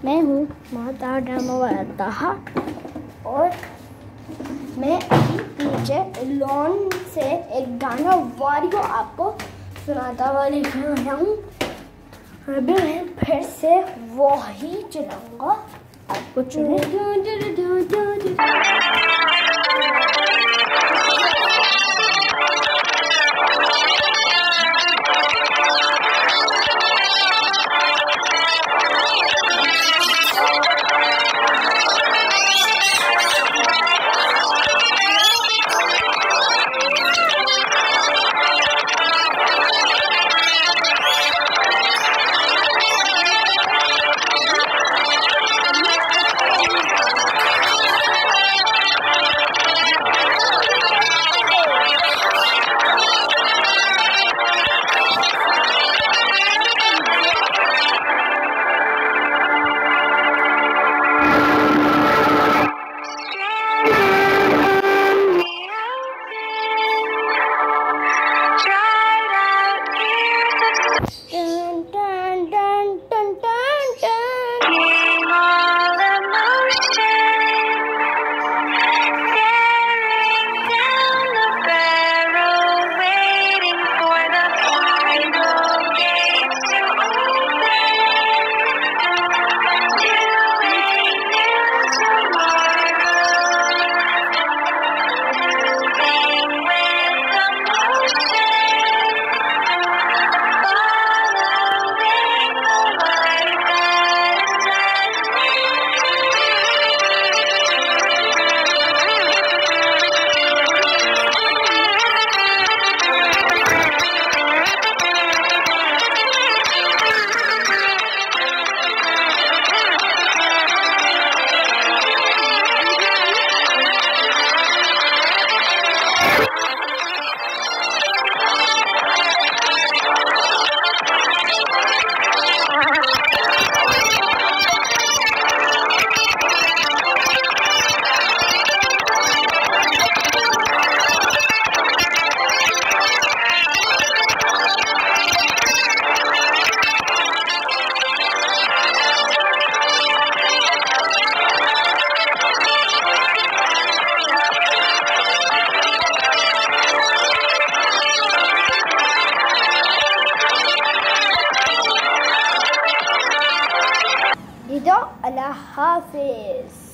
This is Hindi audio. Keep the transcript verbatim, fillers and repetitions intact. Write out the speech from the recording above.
मैं हूँ महताब ड्रामा वाला ताहा और मैं अभी पीछे लॉन से एक गाना वारियो आपको सुनाता हुआ लिख रहा हूँ। अभी मैं फिर से वो ही चलाऊँगा, आपको चुने। अल्लाह हाफिज़।